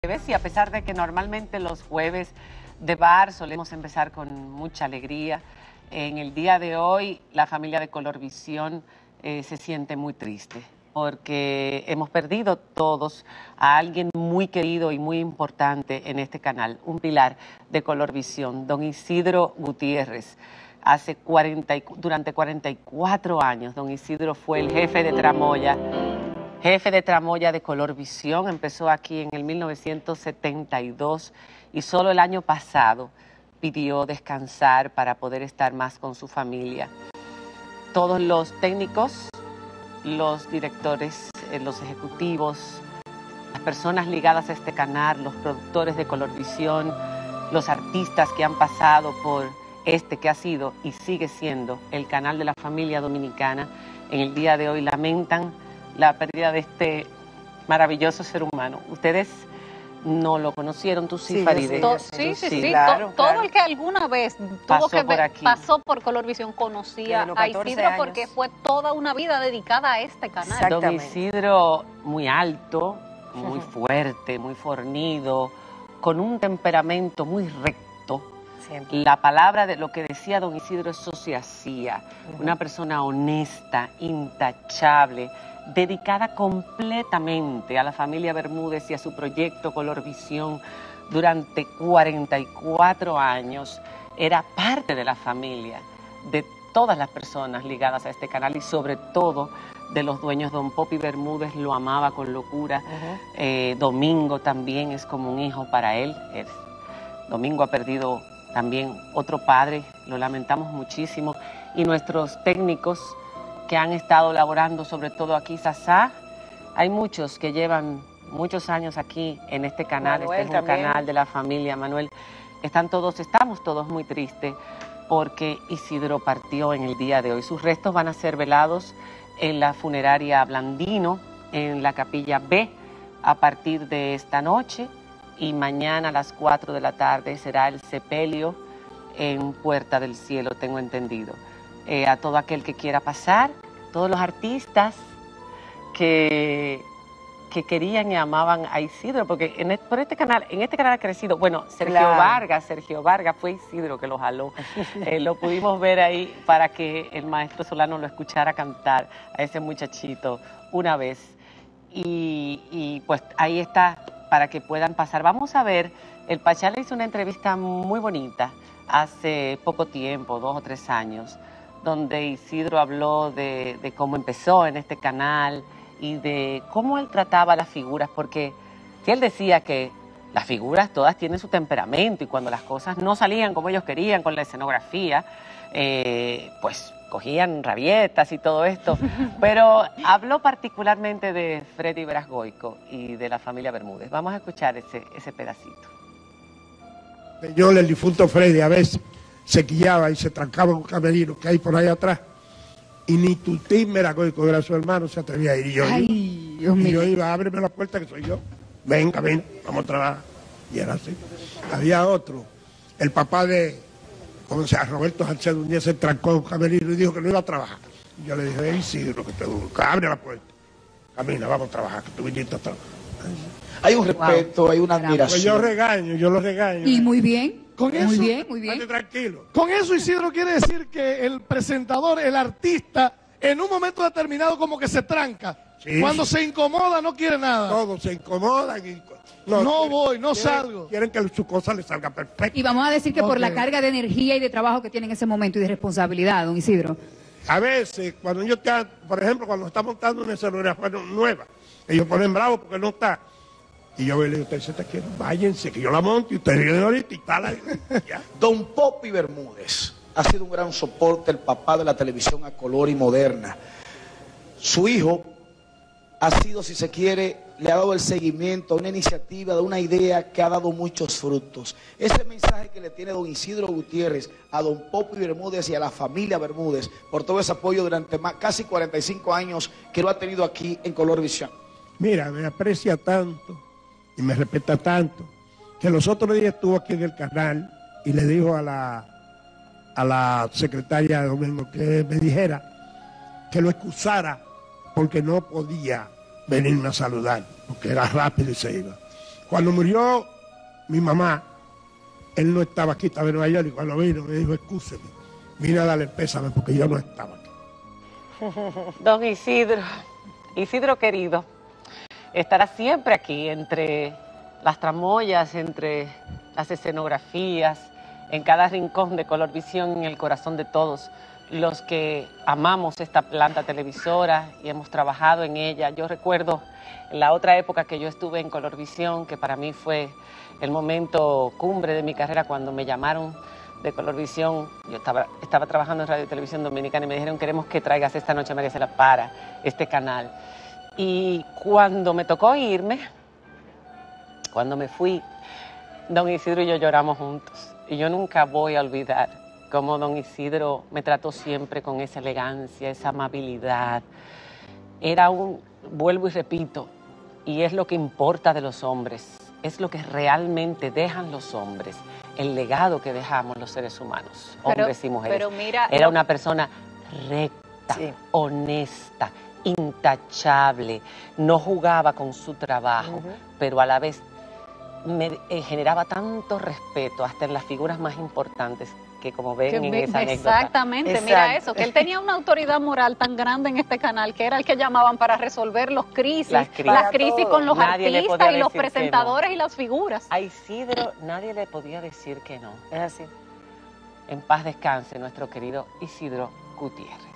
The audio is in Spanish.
Y a pesar de que normalmente los jueves de bar solemos empezar con mucha alegría, en el día de hoy la familia de Colorvisión se siente muy triste porque hemos perdido todos a alguien muy querido y muy importante en este canal, un pilar de Colorvisión, don Isidro Gutiérrez. Durante 44 años, don Isidro fue el jefe de tramoya de Colorvisión. Empezó aquí en el 1972 y solo el año pasado pidió descansar para poder estar más con su familia. Todos los técnicos, los directores, los ejecutivos, las personas ligadas a este canal, los productores de Colorvisión, los artistas que han pasado por este que ha sido y sigue siendo el canal de la familia dominicana, en el día de hoy lamentan la pérdida de este maravilloso ser humano. Ustedes no lo conocieron, tú sí, Farideh. Sí, claro, todo el que alguna vez pasó por Colorvisión conocía a Isidro porque fue toda una vida dedicada a este canal. Don Isidro muy alto, muy fuerte, muy fornido, con un temperamento muy recto. Siempre. La palabra de lo que decía don Isidro, eso se hacía. Una persona honesta, intachable, dedicada completamente a la familia Bermúdez y a su proyecto Colorvisión durante 44 años. Era parte de la familia, de todas las personas ligadas a este canal y sobre todo de los dueños. Don Popi Bermúdez lo amaba con locura. Domingo también es como un hijo para él. Domingo ha perdido también otro padre, lo lamentamos muchísimo. Y nuestros técnicos que han estado laborando, sobre todo aquí, Sasá, hay muchos que llevan muchos años aquí en este canal. Manuel, este es un canal de la familia. Manuel, estamos todos muy tristes porque Isidro partió en el día de hoy. Sus restos van a ser velados en la funeraria Blandino, en la capilla B, a partir de esta noche. Y mañana a las 4 de la tarde será el sepelio en Puerta del Cielo, tengo entendido. A todo aquel que quiera pasar, todos los artistas que querían y amaban a Isidro, porque en este canal ha crecido, bueno, Sergio Vargas fue Isidro que lo jaló. Lo pudimos ver ahí para que el maestro Solano lo escuchara cantar a ese muchachito una vez. Y pues ahí está, para que puedan pasar. Vamos a ver, el Pachá le hizo una entrevista muy bonita hace poco tiempo, 2 o 3 años, donde Isidro habló de cómo empezó en este canal y de cómo él trataba las figuras, porque él decía que las figuras todas tienen su temperamento y cuando las cosas no salían como ellos querían con la escenografía, pues cogían rabietas y todo esto, pero habló particularmente de Freddy Brasgoico y de la familia Bermúdez. Vamos a escuchar ese pedacito. Yo, el difunto Freddy, a veces se quillaba y se trancaba en un camerino que hay por ahí atrás, y ni Tutín Brasgoico, que era su hermano, se atrevía a ir. Y yo iba, ábreme la puerta que soy yo, venga, vamos a trabajar. Y era así. Había otro, el papá de, como sea, Roberto Salcedo, un día se trancó en un camerino y dijo que no iba a trabajar. Y yo le dije, Isidro, que abre la puerta, camina, vamos a trabajar, que tú viniste a trabajar. Hay un respeto, hay una admiración. Pues yo lo regaño. Y muy bien. Con eso, muy bien. Tranquilo. Con eso, Isidro, quiere decir que el presentador, el artista, en un momento determinado como que se tranca. Sí. Cuando se incomoda no quiere nada. Todos se incomodan y no salgo. Quieren que su cosa les salga perfecta. Y vamos a decir que por la carga de energía y de trabajo que tiene en ese momento y de responsabilidad, don Isidro. A veces, cuando yo está, por ejemplo, cuando está montando una escenografía nueva, ellos ponen bravo porque no está. Y yo le digo, ustedes se quieren, váyanse, que yo la monto y ustedes vienen ahorita y tal. Don Popi Bermúdez ha sido un gran soporte, el papá de la televisión a color y moderna. Su hijo ha sido, si se quiere, le ha dado el seguimiento a una iniciativa, de una idea que ha dado muchos frutos. Ese mensaje que le tiene don Isidro Gutiérrez a don Popi Bermúdez y a la familia Bermúdez por todo ese apoyo durante casi 45 años que lo ha tenido aquí en Colorvisión. Mira, me aprecia tanto y me respeta tanto que los otros días estuvo aquí en el canal y le dijo a la secretaria de Domingo que me dijera que lo excusara porque no podía venirme a saludar, porque era rápido y se iba. Cuando murió mi mamá, él no estaba aquí, estaba en Nueva York, y cuando vino me dijo, excúseme, vine a darle el pésame porque yo no estaba aquí. Don Isidro querido, estará siempre aquí entre las tramoyas, entre las escenografías, en cada rincón de Colorvisión, en el corazón de todos los que amamos esta planta televisora y hemos trabajado en ella. Yo recuerdo en la otra época que yo estuve en Colorvisión, que para mí fue el momento cumbre de mi carrera, cuando me llamaron de Colorvisión. Yo estaba trabajando en Radio y Televisión Dominicana y me dijeron, queremos que traigas esta noche a María Cela para este canal. Y cuando me tocó irme, cuando me fui, don Isidro y yo lloramos juntos. Y yo nunca voy a olvidar cómo don Isidro me trató siempre con esa elegancia, esa amabilidad. Era vuelvo y repito, y es lo que importa de los hombres, es lo que realmente dejan los hombres, el legado que dejamos los seres humanos, hombres y mujeres. Pero mira, era una persona recta, sí, honesta, intachable, no jugaba con su trabajo, pero a la vez me generaba tanto respeto hasta en las figuras más importantes, que como ven en esa anécdota. Exactamente, mira eso, que él tenía una autoridad moral tan grande en este canal, que era el que llamaban para resolver las crisis con los artistas y los presentadores y las figuras. A Isidro nadie le podía decir que no. Es así. En paz descanse nuestro querido Isidro Gutiérrez.